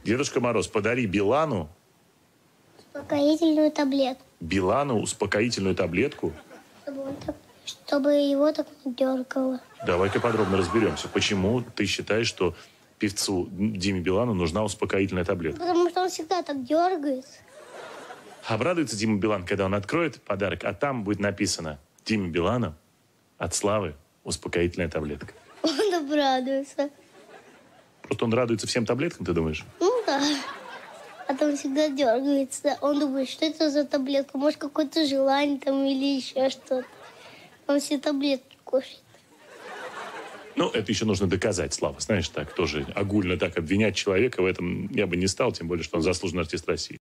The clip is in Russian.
Дедушка Мороз, подари Билану... Успокоительную таблетку. Билану успокоительную таблетку? Чтобы его так не дергало. Давай-ка подробно разберемся. Почему ты считаешь, что певцу Диме Билану нужна успокоительная таблетка? Потому что он всегда так дергается. Обрадуется Дима Билан, когда он откроет подарок, а там будет написано: Диме Билану от Славы успокоительная таблетка. Он обрадуется. Просто он радуется всем таблеткам, ты думаешь? Ну да. А там всегда дергается. Он думает, что это за таблетка? Может, какое-то желание там или еще что-то. Он все таблетки кушает. Ну, это еще нужно доказать, Слава. Знаешь, так тоже огульно так обвинять человека в этом я бы не стал, тем более, что он заслуженный артист России.